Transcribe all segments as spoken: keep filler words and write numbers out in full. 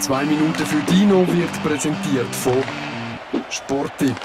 Zwei Minuten für Dino wird präsentiert von Sporttipp.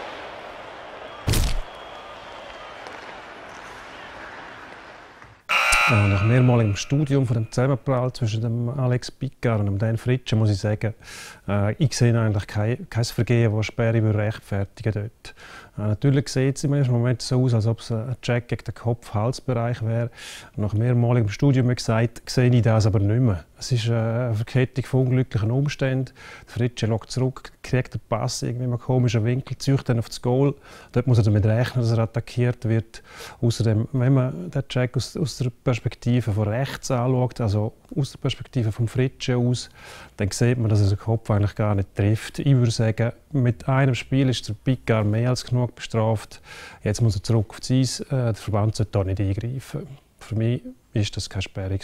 Nach mehrmaligem Studium von dem Zusammenprall zwischen dem Alex Picard und dem Dan Fritsche muss ich sagen, äh, ich sehe eigentlich kein, kein Vergehen, das Sperry rechtfertigen dort. Äh, natürlich sieht es im ersten Moment so aus, als ob es ein Check gegen den Kopf-Hals-Bereich wäre. Nach mehrmaligem Studium, wie gesagt, sehe ich das aber nicht mehr. Es ist eine Verkettung von unglücklichen Umständen. Der Fritsche schaut zurück, kriegt den Pass irgendwie in einem komischen Winkel, zieht dann auf das Goal. Dort muss er damit rechnen, dass er attackiert wird. Außerdem, wenn man den Check aus, aus der Perspektive von rechts anschaut, also aus der Perspektive vom Fritsche aus, dann sieht man, dass er den Kopf eigentlich gar nicht trifft. Ich würde sagen, mit einem Spiel ist der Picard mehr als genug bestraft. Jetzt muss er zurück aufs Eis. Äh, der Verband sollte da nicht eingreifen. Für mich war das keine Sperre.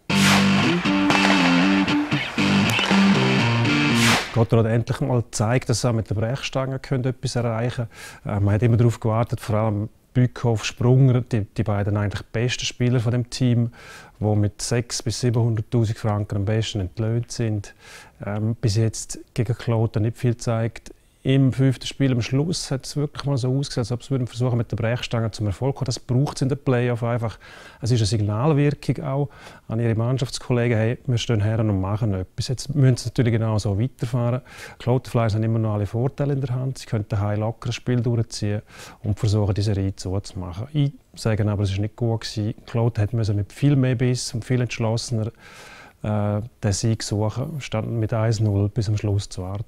Gotthard hat endlich mal gezeigt, dass er mit der Brechstange etwas erreichen können. Äh, man hat immer darauf gewartet, vor allem Bückhoff, Sprunger, die, die beiden eigentlich besten Spieler von dem Team, die mit sechshunderttausend bis siebenhunderttausend Franken am besten entlöhnt sind. Ähm, bis jetzt gegen Kloten nicht viel gezeigt. Im fünften Spiel am Schluss hat es wirklich mal so ausgesehen, als ob sie versuchen, mit der Brechstange zum Erfolg zu kommen. Das braucht es in den Playoff einfach. Es ist eine Signalwirkung auch an ihre Mannschaftskollegen, hey, wir stehen her und machen etwas. Jetzt müssen sie natürlich genau so weiterfahren. Klotenfleisch haben immer noch alle Vorteile in der Hand. Sie können daheim locker ein Spiel durchziehen und versuchen, diese Reihe zuzumachen. Ich sage aber, es war nicht gut gewesen. Kloten musste mit viel mehr Biss und viel entschlossener äh, den Sieg suchen, statt mit eins null bis zum Schluss zu warten.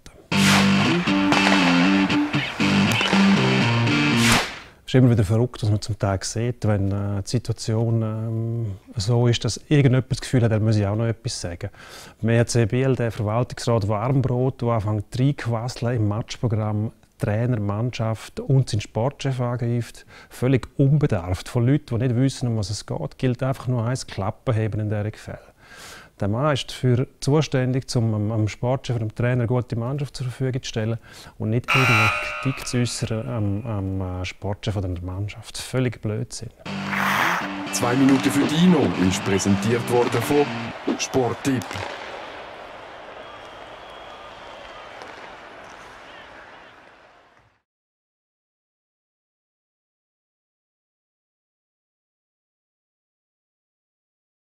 Es ist immer wieder verrückt, was man zum Tag sieht, wenn äh, die Situation ähm, so ist, dass irgendjemand das Gefühl hat, er müsse auch noch etwas sagen. Beim E H C Biel, der Verwaltungsrat Warmbrot, der anfängt reinzuquasseln im Matchprogramm, Trainer, Mannschaft und seinen Sportchef angreift, völlig unbedarft von Leuten, die nicht wissen, um was es geht, gilt einfach nur eins: Klappen heben in diesen Fällen. Der Mann ist dafür zuständig, um am Sportchef und dem Trainer eine gute Mannschaft zur Verfügung zu stellen und nicht irgendeine Kritik zu äußern am, am Sportchef oder der Mannschaft. Völlig Blödsinn. Zwei Minuten für Dino ist präsentiert worden von Sporttipp.